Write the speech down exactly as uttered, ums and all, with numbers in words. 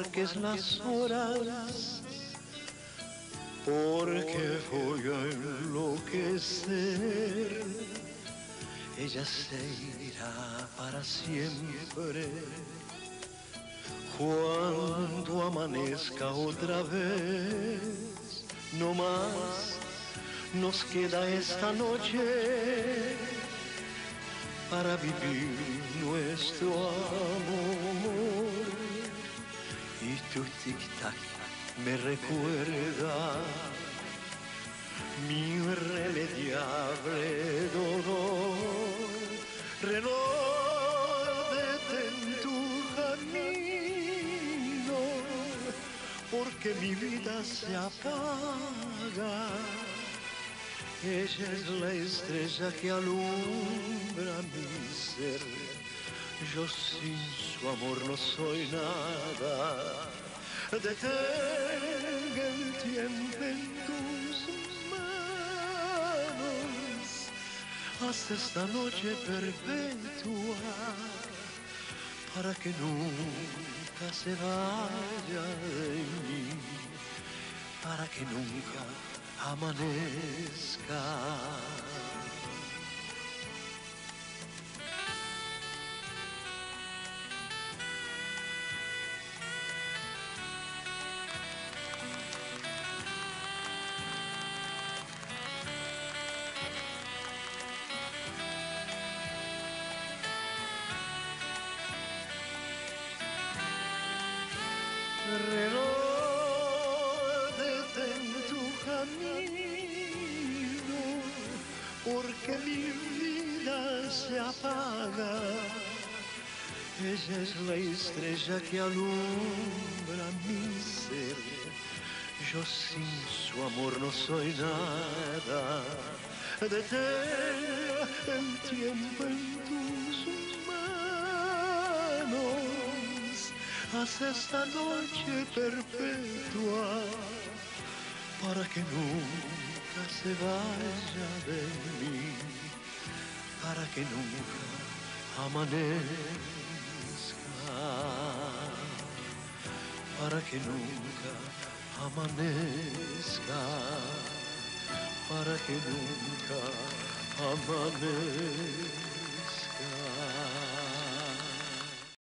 marques las horas, porque voy a enloquecer. Ella se irá para siempre cuando amanezca otra vez. No más nos queda esta noche para vivir nuestro amor. Y tu tic-tac me recuerda mi irremediable dolor. Reloj, detén tu camino, porque mi vida se apaga. Ella es la estrella que alumbra mi ser. Yo sin su amor no soy nada. Detenga el tiempo en tus manos. Haz esta noche perpetua para que nunca se vaya de mí, para que nunca amanezca. Reloj, detén tu camino, porque mi vida se apaga. Ella es la estrella que alumbra mi ser. Yo sin su amor no soy nada. Detén el tiempo en tus manos. Haz esta noche perpetua para que nunca se vaya de mí, para que nunca amanezca, para que nunca amanezca, para que nunca amanezca.